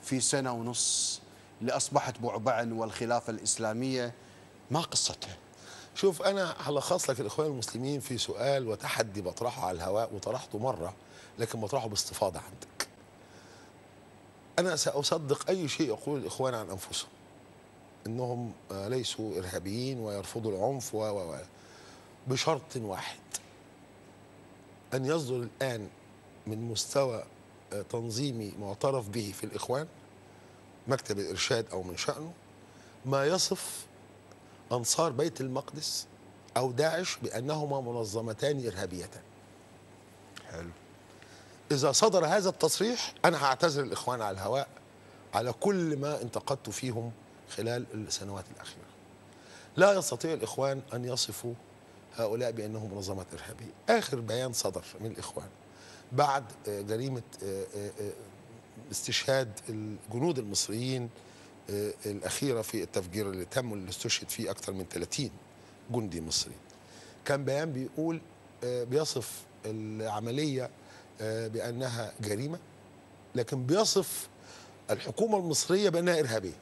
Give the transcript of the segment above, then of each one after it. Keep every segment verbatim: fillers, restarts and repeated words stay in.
في سنة ونص اللي أصبحت بعبعا والخلافة الإسلامية، ما قصتها؟ شوف، أنا هلخص لك الإخوان المسلمين في سؤال وتحدي بطرحه على الهواء، وطرحته مرة لكن بطرحه باستفاضة عندك. أنا سأصدق أي شيء يقول الإخوان عن أنفسهم، إنهم ليسوا إرهابيين ويرفضوا العنف و و بشرط واحد: أن يصدر الآن من مستوى تنظيمي معترف به في الإخوان، مكتب الإرشاد أو من شأنه، ما يصف أنصار بيت المقدس أو داعش بأنهما منظمتان إرهابيتان. حلو. إذا صدر هذا التصريح أنا هعتذر الإخوان على الهواء على كل ما انتقدت فيهم خلال السنوات الأخيرة. لا يستطيع الإخوان أن يصفوا هؤلاء بأنهم منظمات إرهابية. آخر بيان صدر من الإخوان بعد جريمة استشهاد الجنود المصريين الأخيرة في التفجير اللي تم، اللي استشهد فيه أكثر من ثلاثين جندي مصري، كان بيان بيقول بيصف العملية بأنها جريمة، لكن بيصف الحكومة المصرية بأنها إرهابية.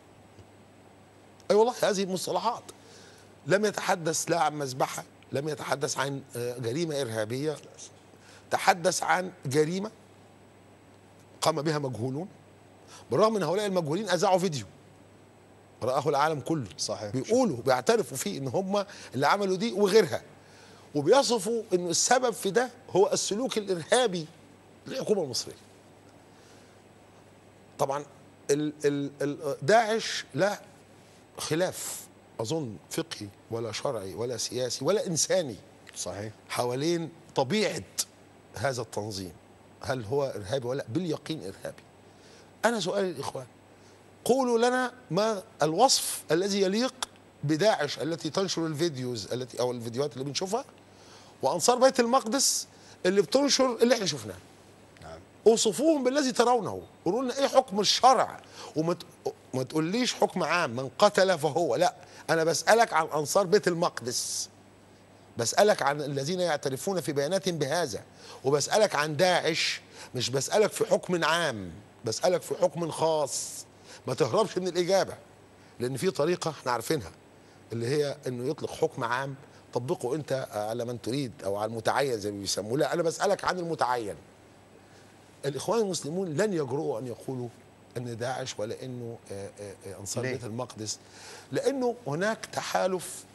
أي والله هذه المصطلحات. لم يتحدث لا عن مذبحة، لم يتحدث عن جريمة إرهابية، تحدث عن جريمة قام بها مجهولون، بالرغم من هؤلاء المجهولين أذاعوا فيديو رآه العالم كله. صحيح. بيقولوا بيعترفوا فيه إن هم اللي عملوا دي وغيرها، وبيصفوا إن السبب في ده هو السلوك الإرهابي للحكومة المصرية. طبعا ال ال داعش لا خلاف أظن فقهي ولا شرعي ولا سياسي ولا إنساني صحيح حوالين طبيعة هذا التنظيم، هل هو إرهابي ولا؟ باليقين إرهابي. أنا سؤالي للإخوان: قولوا لنا ما الوصف الذي يليق بداعش التي تنشر الفيديوز التي أو الفيديوهات اللي بنشوفها، وأنصار بيت المقدس اللي بتنشر اللي احنا شفناه. نعم. اوصفوهم بالذي ترونه، قولوا لنا ايه حكم الشرع، وما ما تقوليش حكم عام من قتل فهو، لا، انا بسألك عن انصار بيت المقدس، بسألك عن الذين يعترفون في بياناتهم بهذا، وبسألك عن داعش، مش بسألك في حكم عام، بسألك في حكم خاص. ما تهربش من الإجابة، لأن في طريقة احنا عارفينها اللي هي انه يطلق حكم عام طبقه انت على من تريد او على المتعين زي ما بيسموه. لا، انا بسألك عن المتعين. الإخوان المسلمون لن يجرؤوا أن يقولوا أن داعش ولا أنه أنصار بيت المقدس، لأنه هناك تحالف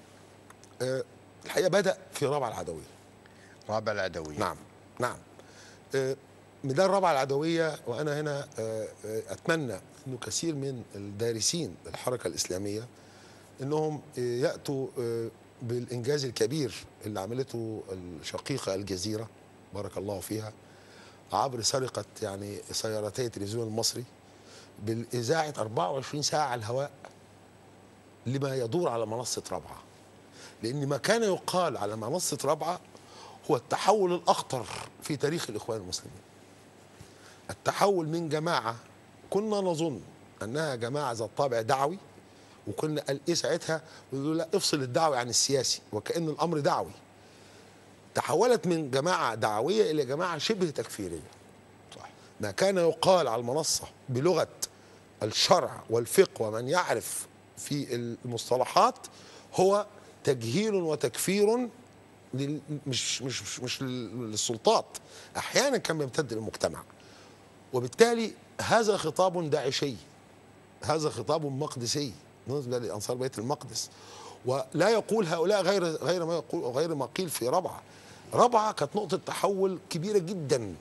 الحقيقة بدأ في رابعة العدوية. رابعة العدوية. نعم نعم. ميدان رابعة العدوية، وأنا هنا أتمنى أنه كثير من الدارسين للحركة الإسلامية أنهم يأتوا بالإنجاز الكبير اللي عملته الشقيقة الجزيرة بارك الله فيها عبر سرقة يعني سيارتي التلفزيون المصري بالإذاعة أربعة وعشرين ساعة على الهواء لما يدور على منصة رابعة. لأن ما كان يقال على منصة رابعة هو التحول الأخطر في تاريخ الإخوان المسلمين. التحول من جماعة كنا نظن أنها جماعة ذات طابع دعوي، وكنا قال إيه ساعتها؟ يقولوا لا، افصل الدعوي عن السياسي، وكأن الأمر دعوي. تحولت من جماعة دعوية إلى جماعة شبه تكفيرية. صح. ما كان يقال على المنصة بلغة الشرع والفقه ومن يعرف في المصطلحات هو تجهيل وتكفير لل... مش مش مش للسلطات، أحيانا كان بيمتد للمجتمع. وبالتالي هذا خطاب داعشي، هذا خطاب مقدسي بالنسبة لأنصار بيت المقدس، ولا يقول هؤلاء غير غير ما يقول غير ما قيل في رابعة. رابعة كانت نقطة تحول كبيرة جدا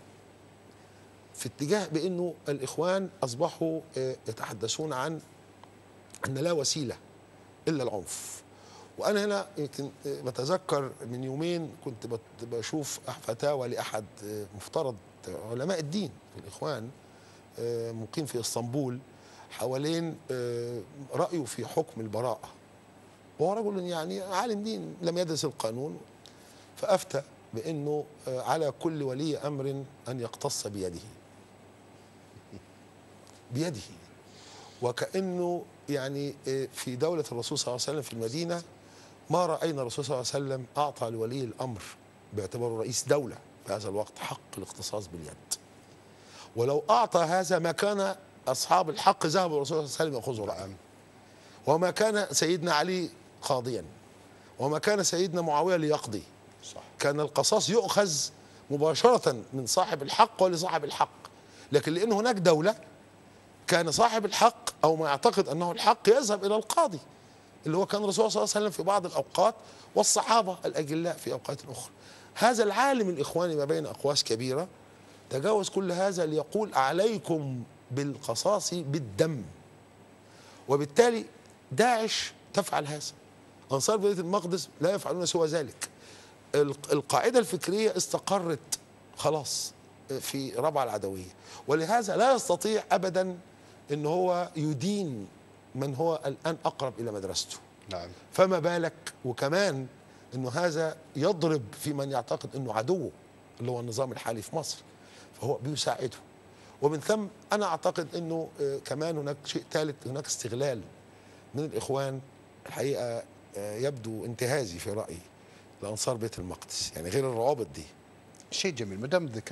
في اتجاه بأنه الإخوان أصبحوا يتحدثون عن أن لا وسيلة إلا العنف. وأنا هنا يمكن بتذكر من يومين كنت بشوف فتاوى لأحد مفترض علماء الدين في الإخوان مقيم في اسطنبول حوالين رأيه في حكم البراءة، وهو رجل يعني عالم دين لم يدرس القانون، فأفتى بأنه على كل ولي أمر أن يقتص بيده بيده وكأنه يعني في دولة الرسول صلى الله عليه وسلم في المدينة ما رأينا الرسول صلى الله عليه وسلم أعطى لولي الأمر باعتباره رئيس دولة في هذا الوقت حق الاختصاص باليد. ولو أعطى هذا ما كان اصحاب الحق ذهبوا الرسول صلى الله عليه وسلم ياخذوا رايه. وما كان سيدنا علي قاضيا، وما كان سيدنا معاويه ليقضي. صح. كان القصاص يؤخذ مباشره من صاحب الحق ولصاحب الحق، لكن لان هناك دوله كان صاحب الحق او ما يعتقد انه الحق يذهب الى القاضي، اللي هو كان الرسول صلى الله عليه وسلم في بعض الاوقات والصحابه الاجلاء في اوقات اخرى. هذا العالم الاخواني ما بين اقواس كبيره تجاوز كل هذا ليقول عليكم بالقصاص بالدم. وبالتالي داعش تفعل هذا، انصار بيت المقدس لا يفعلون سوى ذلك. القاعده الفكريه استقرت خلاص في ربع العدويه، ولهذا لا يستطيع ابدا ان هو يدين من هو الان اقرب الى مدرسته. نعم. فما بالك وكمان انه هذا يضرب في من يعتقد انه عدوه اللي هو النظام الحالي في مصر، فهو بيساعده. ومن ثم انا اعتقد انه كمان هناك شيء ثالث، هناك استغلال من الاخوان الحقيقه يبدو انتهازي في رايي لانصار بيت المقدس، يعني غير الروابط دي. شيء جميل. مدام